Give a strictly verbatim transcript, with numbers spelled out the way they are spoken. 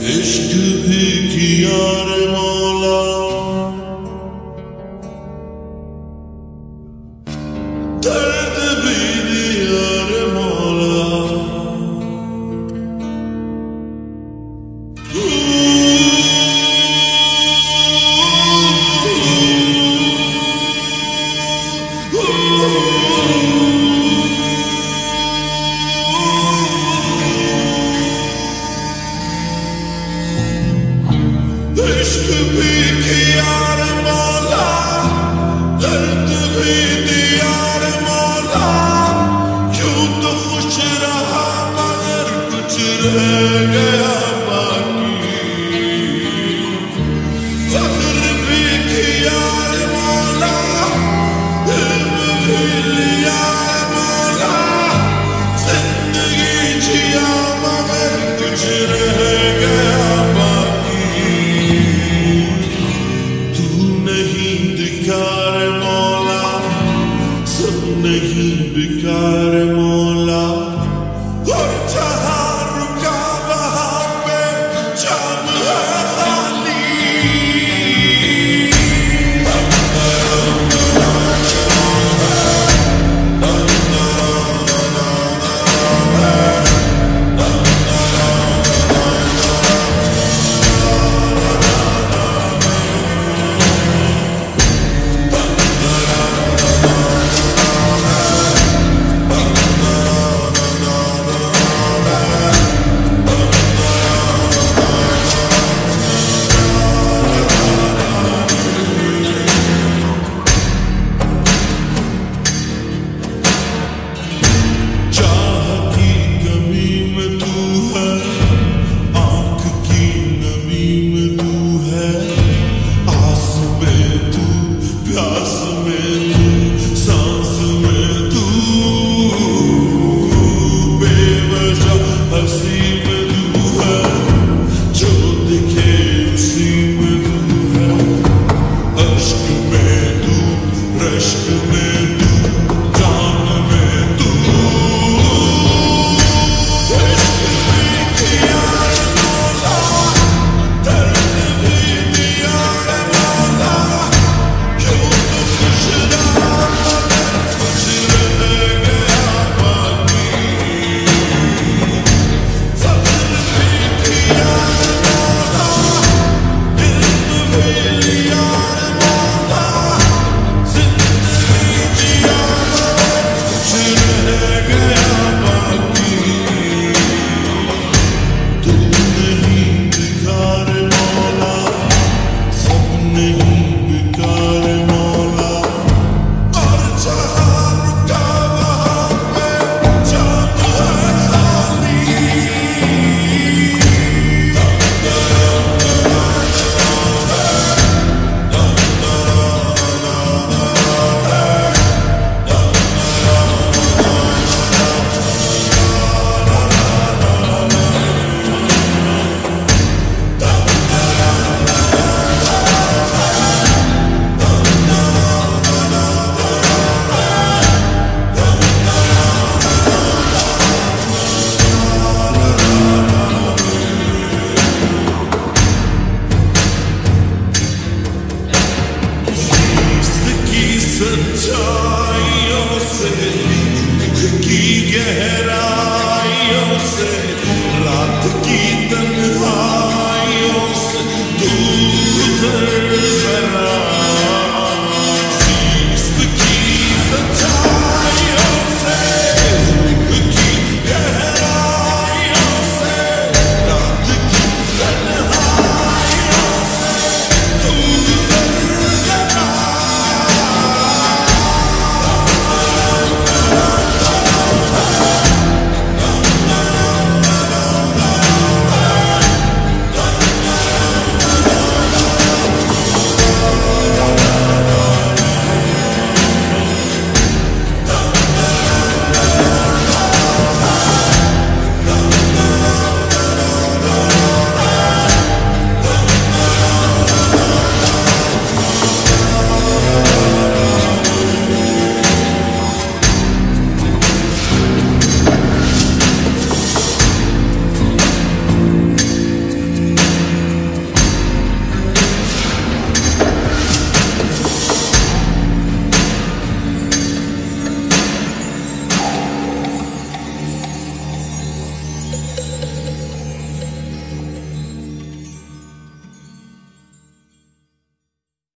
इश्क भी किया रे मौला, दर्द भी दिया रे मौला। इश्क भी किया रे मौला, दर्द भी दिया रे मौला। यूं तो खुश रहा मगर कुछ रह गया बाकी। फख्र भी किया रे मौला, इल्म भी लिया रे मौला। जिंदगी जिया मगर कुछ रह गया बेकार मौला, सब नहीं बेकार मौला। और जहां रुका वहां पे जाम है खाली। सच्चाइयों से, की गहराइयों से, रात की तन्हाइयों से तू गुजर